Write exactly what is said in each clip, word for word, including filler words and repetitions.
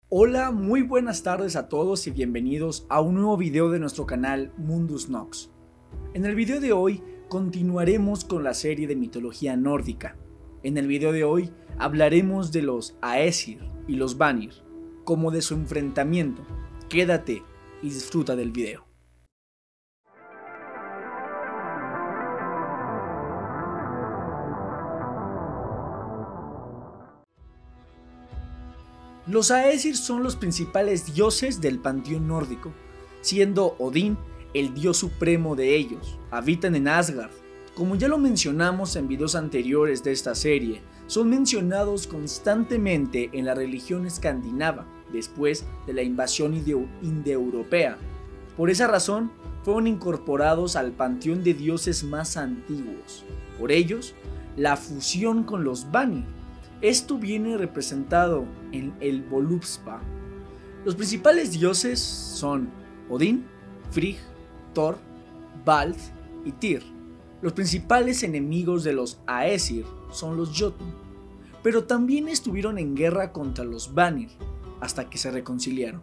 Hola, muy buenas tardes a todos y bienvenidos a un nuevo video de nuestro canal Mundus Nox. En el video de hoy continuaremos con la serie de mitología nórdica. En el video de hoy hablaremos de los Aesir y los Vanir, como de su enfrentamiento. Quédate y disfruta del video. Los Aesir son los principales dioses del panteón nórdico, siendo Odín el dios supremo de ellos. Habitan en Asgard. Como ya lo mencionamos en videos anteriores de esta serie, son mencionados constantemente en la religión escandinava después de la invasión indoeuropea. Por esa razón, fueron incorporados al panteón de dioses más antiguos. Por ellos, la fusión con los Vanir. Esto viene representado en el Völuspá. Los principales dioses son Odín, Frigg, Thor, Vald y Tyr. Los principales enemigos de los Aesir son los Jotun, pero también estuvieron en guerra contra los Vanir hasta que se reconciliaron.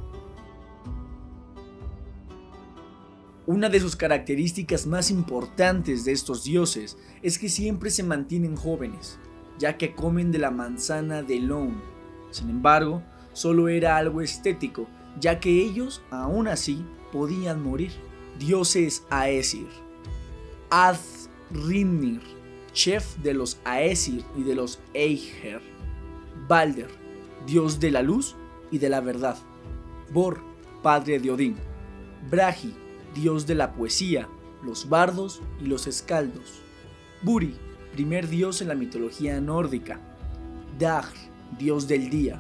Una de sus características más importantes de estos dioses es que siempre se mantienen jóvenes, ya que comen de la manzana de Elrond. Sin embargo, solo era algo estético, ya que ellos, aún así, podían morir. Dioses Aesir. Athrimnir, chef de los Aesir y de los Ægir. Balder, dios de la luz y de la verdad. Bor, padre de Odín. Bragi, dios de la poesía, los bardos y los escaldos. Buri, primer dios en la mitología nórdica. Dagr, dios del día.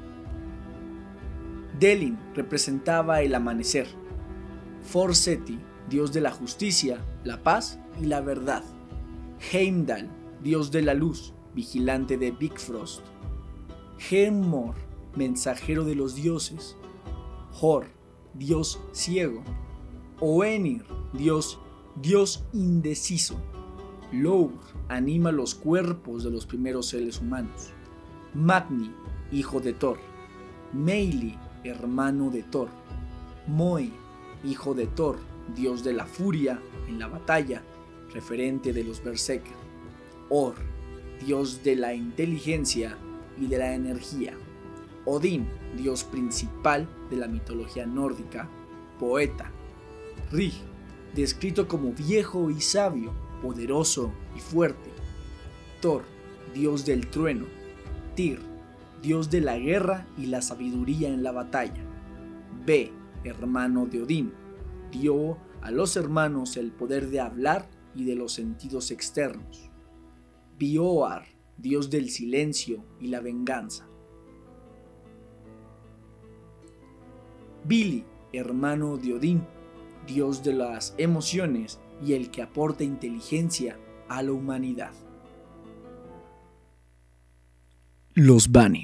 Delin representaba el amanecer. Forseti, dios de la justicia, la paz y la verdad. Heimdall, dios de la luz, vigilante de Bifrost. Hermor, mensajero de los dioses. Hor, dios ciego. Oenir, dios, dios indeciso. Lour anima los cuerpos de los primeros seres humanos. Magni, hijo de Thor. Meili, hermano de Thor. Moi, hijo de Thor, dios de la furia en la batalla, referente de los Berserker. Or, dios de la inteligencia y de la energía. Odín, dios principal de la mitología nórdica, poeta. Rig, descrito como viejo y sabio, poderoso y fuerte. Thor, dios del trueno. Tyr, dios de la guerra y la sabiduría en la batalla. Ve, hermano de Odín, dio a los hermanos el poder de hablar y de los sentidos externos. Bioar, dios del silencio y la venganza. Vili, hermano de Odín, dios de las emociones y el que aporta inteligencia a la humanidad. Los Vanir.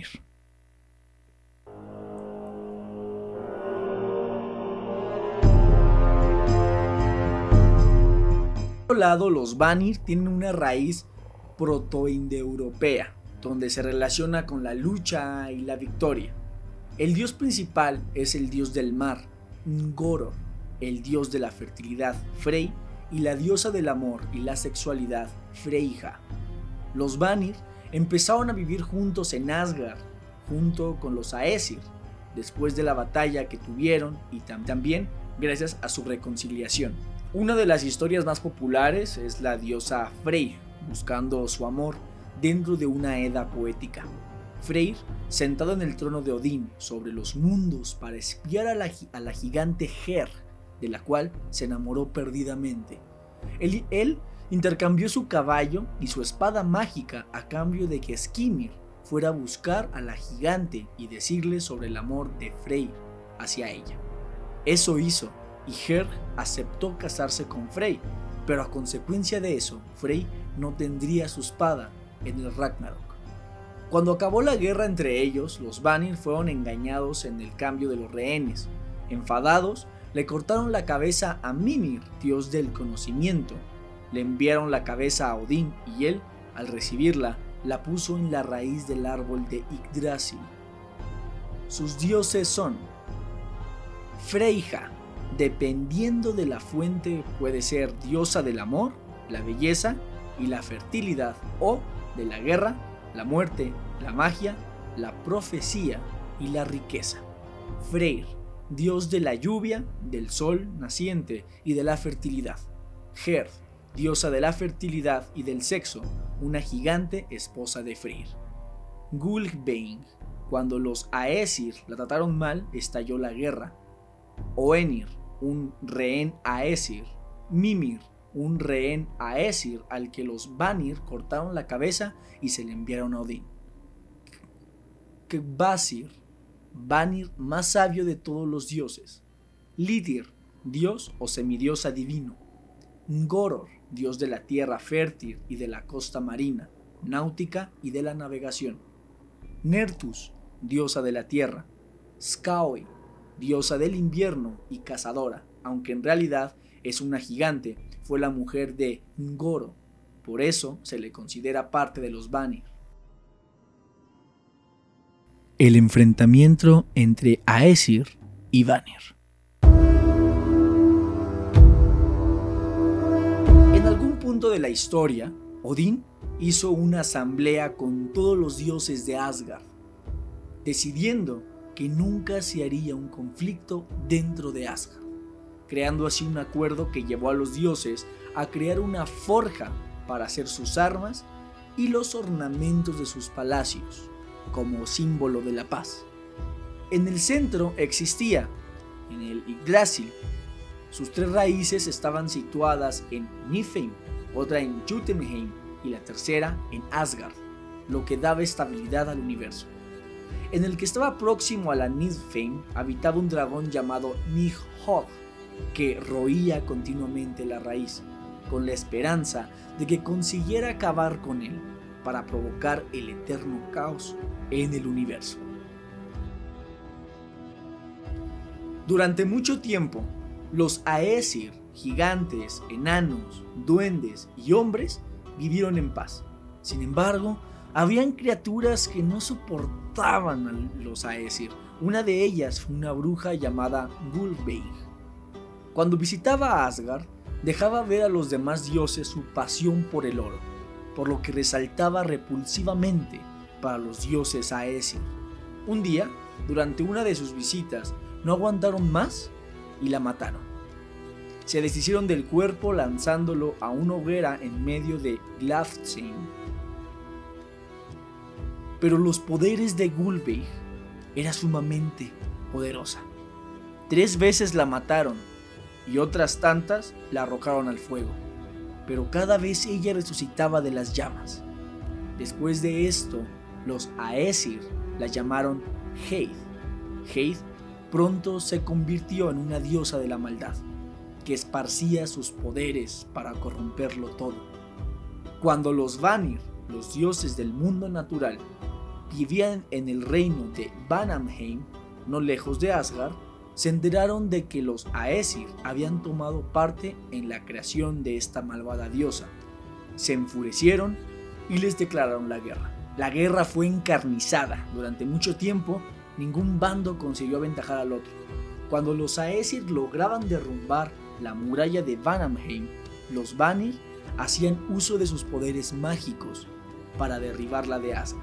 Por otro lado, los Vanir tienen una raíz protoindoeuropea, donde se relaciona con la lucha y la victoria. El dios principal es el dios del mar, Ngoror, el dios de la fertilidad, Frey, y la diosa del amor y la sexualidad, Freyja. Los Vanir empezaron a vivir juntos en Asgard, junto con los Aesir, después de la batalla que tuvieron y tam también gracias a su reconciliación. Una de las historias más populares es la diosa Freyr, buscando su amor dentro de una edda poética. Freyr, sentado en el trono de Odín sobre los mundos para espiar a la, a la gigante Her, de la cual se enamoró perdidamente. Él, él intercambió su caballo y su espada mágica a cambio de que Skimir fuera a buscar a la gigante y decirle sobre el amor de Freyr hacia ella. Eso hizo, y Her aceptó casarse con Frey, pero a consecuencia de eso, Frey no tendría su espada en el Ragnarok. Cuando acabó la guerra entre ellos, los Vanir fueron engañados en el cambio de los rehenes. Enfadados, le cortaron la cabeza a Mimir, dios del conocimiento. Le enviaron la cabeza a Odín y él, al recibirla, la puso en la raíz del árbol de Yggdrasil. Sus dioses son Freyja, dependiendo de la fuente puede ser diosa del amor, la belleza y la fertilidad, o de la guerra, la muerte, la magia, la profecía y la riqueza. Freyr, dios de la lluvia, del sol naciente y de la fertilidad. Gerd, diosa de la fertilidad y del sexo, una gigante esposa de Freyr. Gulfvein, cuando los Aesir la trataron mal, estalló la guerra. Oenir, un rehén Aesir. Mimir, un rehén Aesir al que los Vanir cortaron la cabeza y se le enviaron a Odín. Kvasir, Vanir más sabio de todos los dioses. Lidir, dios o semidiosa divino. Ngoror, dios de la tierra fértil y de la costa marina, náutica y de la navegación. Nertus, diosa de la tierra. Skaoi, diosa del invierno y cazadora, aunque en realidad es una gigante, fue la mujer de Ngoro, por eso se le considera parte de los Vanir. El enfrentamiento entre Aesir y Vanir. En algún punto de la historia, Odín hizo una asamblea con todos los dioses de Asgard, decidiendo que nunca se haría un conflicto dentro de Asgard, creando así un acuerdo que llevó a los dioses a crear una forja para hacer sus armas y los ornamentos de sus palacios, como símbolo de la paz. En el centro existía, en el Yggdrasil, sus tres raíces estaban situadas en Niflheim, otra en Jotunheim y la tercera en Asgard, lo que daba estabilidad al universo. En el que estaba próximo a la Niflheim habitaba un dragón llamado Nidhogg, que roía continuamente la raíz, con la esperanza de que consiguiera acabar con él para provocar el eterno caos en el universo. Durante mucho tiempo, los Aesir, gigantes, enanos, duendes y hombres vivieron en paz. Sin embargo, habían criaturas que no soportaban a los Aesir. Una de ellas fue una bruja llamada Gulfvein. Cuando visitaba Asgard, dejaba ver a los demás dioses su pasión por el oro, por lo que resaltaba repulsivamente para los dioses Aesir. Un día, durante una de sus visitas, no aguantaron más y la mataron. Se deshicieron del cuerpo lanzándolo a una hoguera en medio de Gladstein. Pero los poderes de Gulfvein eran sumamente poderosa. Tres veces la mataron y otras tantas la arrojaron al fuego, pero cada vez ella resucitaba de las llamas. Después de esto, los Aesir la llamaron Heid. Heid pronto se convirtió en una diosa de la maldad, que esparcía sus poderes para corromperlo todo. Cuando los Vanir, los dioses del mundo natural, vivían en el reino de Vanheim, no lejos de Asgard, se enteraron de que los Aesir habían tomado parte en la creación de esta malvada diosa. Se enfurecieron y les declararon la guerra. La guerra fue encarnizada. Durante mucho tiempo, ningún bando consiguió aventajar al otro. Cuando los Aesir lograban derrumbar la muralla de Vanheim, los Vanir hacían uso de sus poderes mágicos para derribarla de Asgard.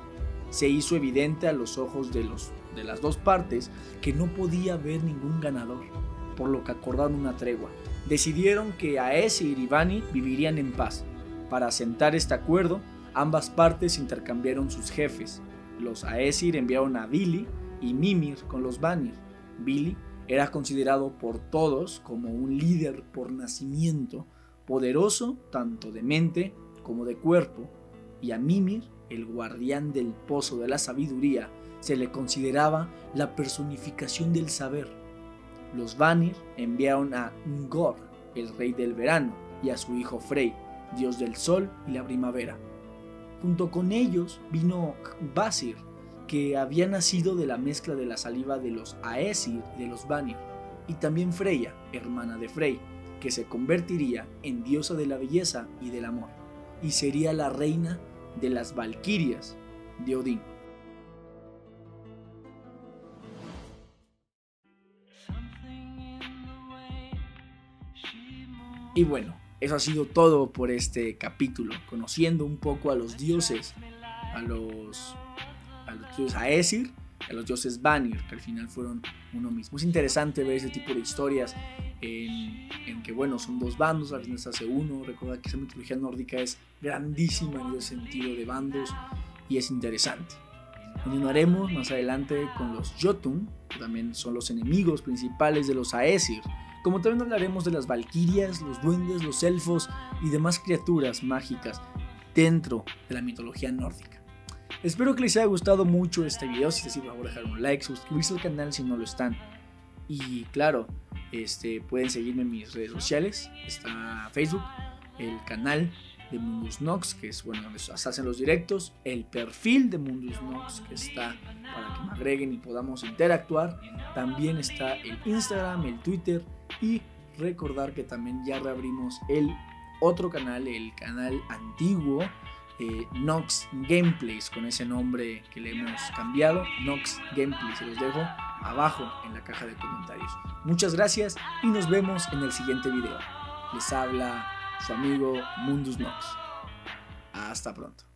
Se hizo evidente a los ojos de, los, de las dos partes que no podía haber ningún ganador, por lo que acordaron una tregua. Decidieron que Aesir y Vanir vivirían en paz. Para asentar este acuerdo, ambas partes intercambiaron sus jefes. Los Aesir enviaron a Vili y Mimir con los Vanir. Vili era considerado por todos como un líder por nacimiento, poderoso tanto de mente como de cuerpo, y a Mimir, el guardián del pozo de la sabiduría, se le consideraba la personificación del saber. Los Vanir enviaron a Ngor, el rey del verano, y a su hijo Frey, dios del sol y la primavera. Junto con ellos vino Kvasir, que había nacido de la mezcla de la saliva de los Aesir y de los Vanir, y también Freya, hermana de Frey, que se convertiría en diosa de la belleza y del amor, y sería la reina de las Valquirias de Odín. Y bueno, eso ha sido todo por este capítulo, conociendo un poco a los dioses, a los, a los dioses Aesir, a los dioses Vanir, que al final fueron uno mismo. Es interesante ver ese tipo de historias en, en que, bueno, son dos bandos, al final se hace uno. Recuerda que esa mitología nórdica es grandísima en el sentido de bandos y es interesante. Continuaremos más adelante con los Jotun, que también son los enemigos principales de los Aesir, como también hablaremos de las valquirias, los duendes, los elfos y demás criaturas mágicas dentro de la mitología nórdica. Espero que les haya gustado mucho este video. Si es así, por favor dejar un like, suscribirse al canal si no lo están. Y claro, este, pueden seguirme en mis redes sociales. Está Facebook, el canal de Mundus Nox, que es bueno donde se hacen los directos, el perfil de Mundus Nox, que está para que me agreguen y podamos interactuar. También está el Instagram, el Twitter, y recordar que también ya reabrimos el otro canal, el canal antiguo, eh, Nox Gameplays, con ese nombre que le hemos cambiado, Nox Gameplays. Se los dejo abajo en la caja de comentarios. Muchas gracias y nos vemos en el siguiente video. Les habla su amigo Mundus Nox. Hasta pronto.